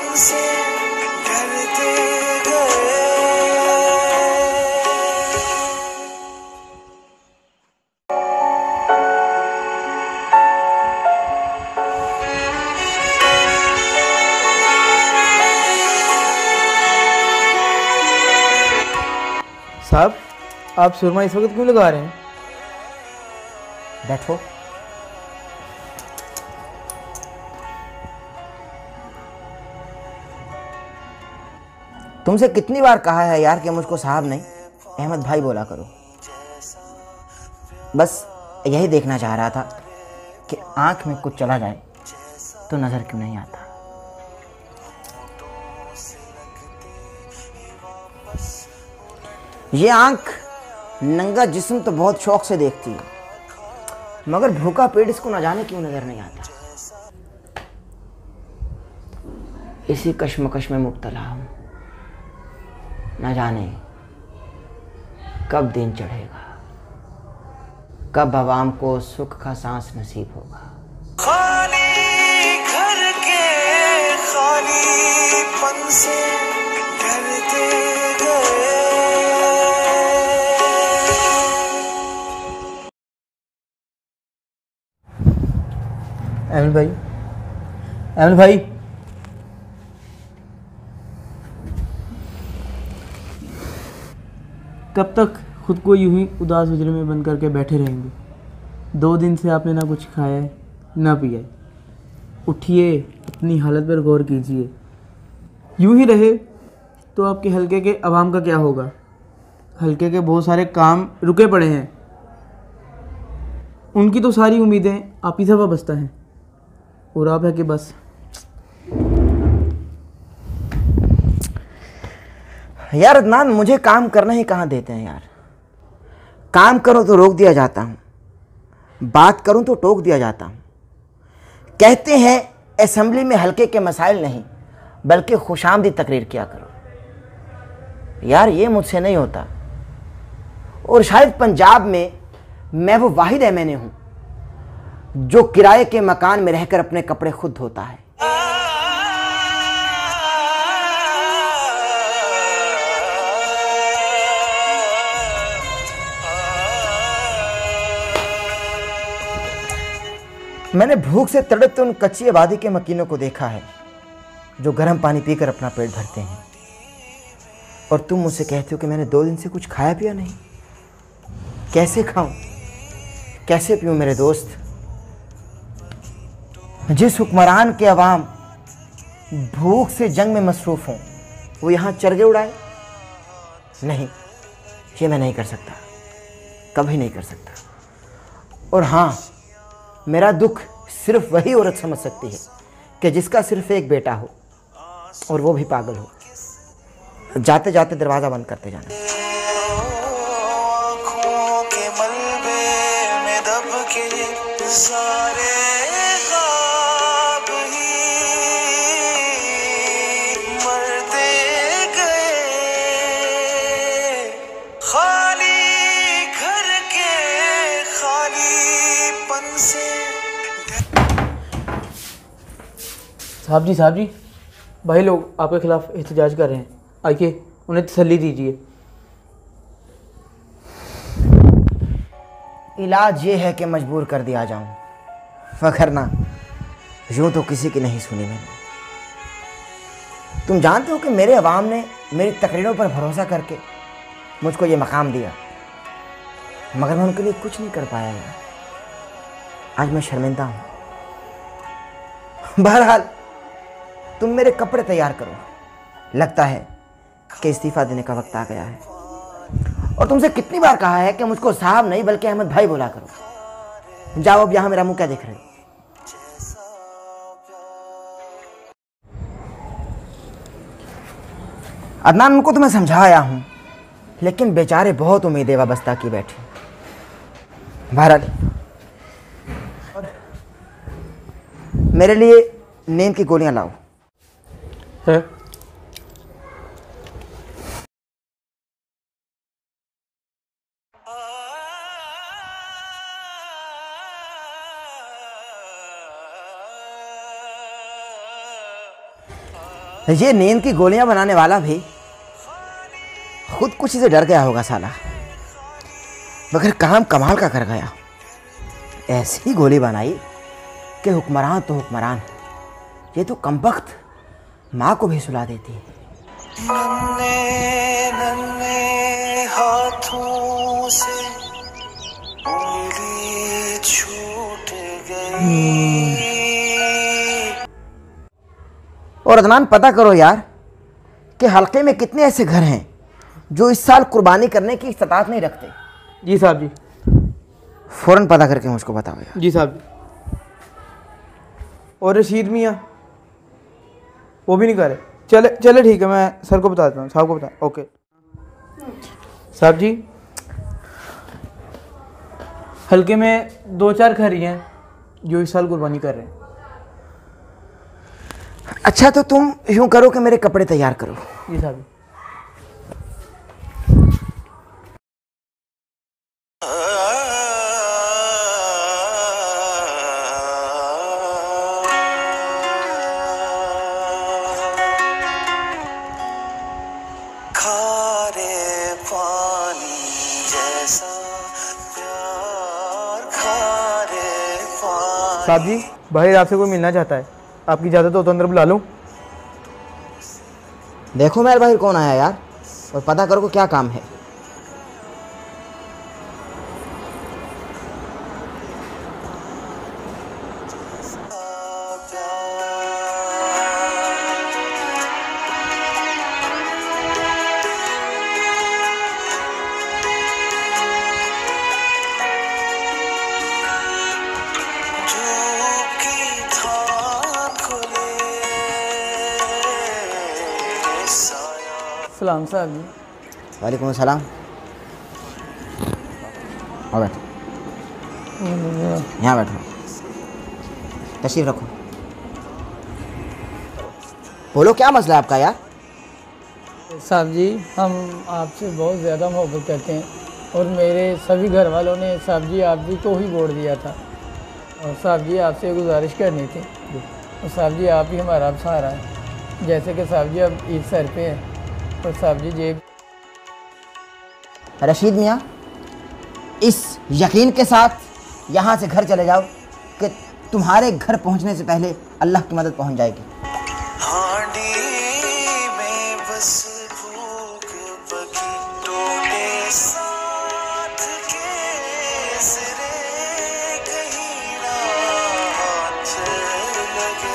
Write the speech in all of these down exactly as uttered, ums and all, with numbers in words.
से डरते गए। साहब, आप सुरमा इस वक्त क्यों लगा रहे हैं? बैठो। तुमसे कितनी बार कहा है यार कि मुझको साहब नहीं अहमद भाई बोला करो। बस यही देखना चाह रहा था कि आंख में कुछ चला जाए तो नजर क्यों नहीं आता। ये आंख नंगा जिस्म तो बहुत शौक से देखती है, मगर भूखा पेट इसको न जाने क्यों नजर नहीं आता। इसी कश्मकश में मुब्तला हूं, न जाने कब दिन चढ़ेगा, कब आवाम को सुख का सांस नसीब होगा। खाली घर के खालीपन से डरते गए। अहमद भाई, अहमद भाई, कब तक खुद को यूं ही उदास हुजरे में बंद करके बैठे रहेंगे? दो दिन से आपने ना कुछ खाया है ना पिया है। उठिए, अपनी हालत पर गौर कीजिए। यूं ही रहे तो आपके हलके के अवाम का क्या होगा? हलके के बहुत सारे काम रुके पड़े हैं, उनकी तो सारी उम्मीदें आप ही से वाबस्ता हैं, और आप है कि बस। यार अदनान, मुझे काम करना ही कहाँ देते हैं यार। काम करो तो रोक दिया जाता हूँ, बात करूँ तो टोक दिया जाता हूँ। कहते हैं असेंबली में हल्के के मसाइल नहीं बल्कि खुशामदी तकरीर किया करो। यार ये मुझसे नहीं होता, और शायद पंजाब में मैं वो वाहिद एम एन ए हूँ जो किराए के मकान में रहकर अपने कपड़े खुद धोता है। मैंने भूख से तड़पते उन कच्ची आबादी के मकीनों को देखा है जो गर्म पानी पीकर अपना पेट भरते हैं, और तुम मुझसे कहते हो कि मैंने दो दिन से कुछ खाया पिया नहीं। कैसे खाऊं, कैसे पीऊं मेरे दोस्त? जिस हुक्मरान के अवाम भूख से जंग में मसरूफ हों वो यहाँ चरगे उड़ाए? नहीं, ये मैं नहीं कर सकता, कभी नहीं कर सकता। और हाँ, मेरा दुख सिर्फ वही औरत समझ सकती है कि जिसका सिर्फ एक बेटा हो और वो भी पागल हो। जाते जाते दरवाज़ा बंद करते जाना। आँखों के मलबे में दब के सारे ख्वाब ही मरते गए। खाली घर के खालीपन से। साहब जी, साहब जी, भाई लोग आपके खिलाफ एहतजाज कर रहे हैं, आइए उन्हें तसल्ली दीजिए। इलाज ये है कि मजबूर कर दिया जाऊं, वरना यूं तो किसी की नहीं सुनी मैंने। तुम जानते हो कि मेरे अवाम ने मेरी तकरीरों पर भरोसा करके मुझको ये मकाम दिया, मगर मैं उनके लिए कुछ नहीं कर पाया यार। आज मैं शर्मिंदा हूं। बहरहाल तुम मेरे कपड़े तैयार करो, लगता है कि इस्तीफा देने का वक्त आ गया है। और तुमसे कितनी बार कहा है कि मुझको साहब नहीं बल्कि अहमद भाई बोला करो। जाओ, अब यहां मेरा मुंह क्या देख रहे हो? अदनान, उनको तो मैं समझाया हूं, लेकिन बेचारे बहुत उम्मीदें वाबस्ता की बैठे। बहरहाल मेरे लिए नींद की गोलियां लाओ। है ये नींद की गोलियां बनाने वाला भी खुद कुछ से डर गया होगा साला, मगर काम कमाल का कर गया। ऐसी गोली बनाई कि हुक्मरान तो हुक्मरान, ये तो कमबख्त माँ को भी सुला देती है। नन्हे नन्हे हाथों से उंगली छूट गई। और अदनान पता करो यार कि हल्के में कितने ऐसे घर हैं जो इस साल कुर्बानी करने की इस्तात नहीं रखते। जी साहब जी। फौरन पता करके मुझको बताओ यार। जी साहब जी। और रशीद मियाँ वो भी नहीं कर रहे। चले चले ठीक है, मैं सर को बताता हूँ, साहब को बता। ओके साहब जी, हल्के में दो चार घर ही हैं जो इस साल कुर्बानी कर रहे हैं। अच्छा तो तुम यूं करो कि मेरे कपड़े तैयार करो। जी साहब। खारे पानी जैसा प्यार, खारे पानी। साहब जी, भाई आपसे कोई मिलना चाहता है, आपकी इजाज़त हो तो अंदर बुला लूँ? देखो मेरे भाई कौन आया यार, और पता करो को क्या काम है। सलाम साहब जी। वालेकुम सलाम। आओ बैठो, यहाँ बैठो, तशरीफ रखो। बोलो क्या मसला है आपका यार? साहब जी, हम आपसे बहुत ज़्यादा मोहब्बत करते हैं और मेरे सभी घर वालों ने साहब जी आप जी को ही वोट दिया था, और साहब जी आपसे गुजारिश करनी थी। और साहब जी आप ही हमारा अब सहारा है। जैसे कि साहब जी अब ईद सर पे है, और साहब जी जेब। रशीद मियाँ, इस यकीन के साथ यहाँ से घर चले जाओ कि तुम्हारे घर पहुँचने से पहले अल्लाह की मदद पहुँच जाएगी। हांडी में बस भूख पकी टोटे साथ के सिरे कहीं ना हाथ लगे।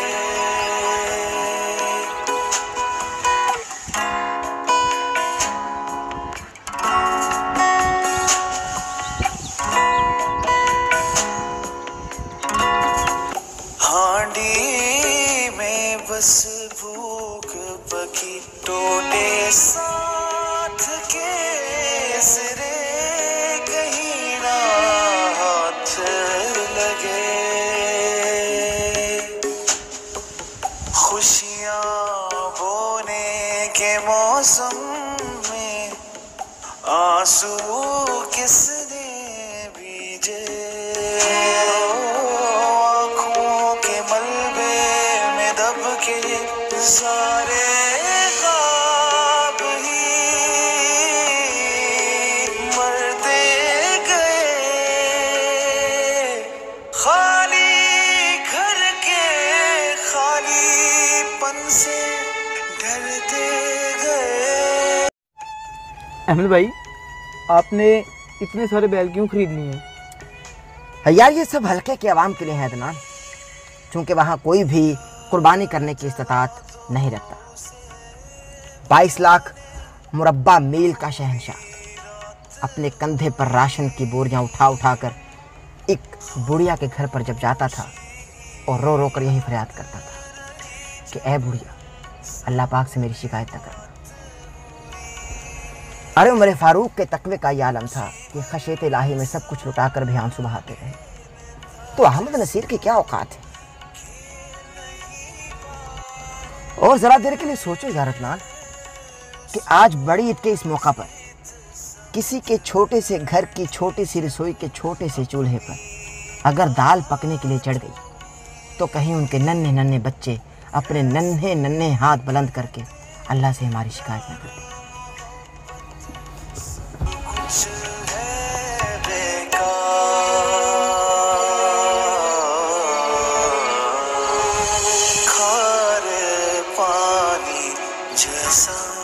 हांडी में बस भूख पकी टोटे साथ के सिरे कहीं ना हाथ लगे। खुशियाँ बोने के मौसम में आंसू किसने बीजे। आँखों के मलबे में दब के सारे ख्वाब ही मरते गए। खाली घर के खालीपन से डरते गए। अहमद भाई, आपने इतने सारे बैल क्यों खरीद लिए हैं? यार ये सब हल्के के आवाम के लिए है अदनान, चूँकि वहाँ कोई भी कुर्बानी करने की इस्तात नहीं रखता। बाईस लाख मुरब्बा मील का शहंशाह अपने कंधे पर राशन की बोरियां उठा उठा कर एक बुढ़िया के घर पर जब जाता था और रो रो कर यही फरियाद करता था कि ऐ बुढ़िया, अल्लाह पाक से मेरी शिकायत न करना। अरे उमर फारूक के तकवे का यह आलम था कि खशियत इलाही में सब कुछ लुटा कर भी आंसू बहाते रहे। तो अहमद नसीर की क्या औकात है? और जरा देर के लिए सोचो यार अदनान कि आज बड़ी ईद के इस मौका पर किसी के छोटे से घर की छोटी सी रसोई के छोटे से चूल्हे पर अगर दाल पकने के लिए चढ़ गई तो कहीं उनके नन्हे नन्हे बच्चे अपने नन्हे नन्हे हाथ बुलंद करके अल्लाह से हमारी शिकायत न करते। कुछ है बेकार, खारे पानी जैसा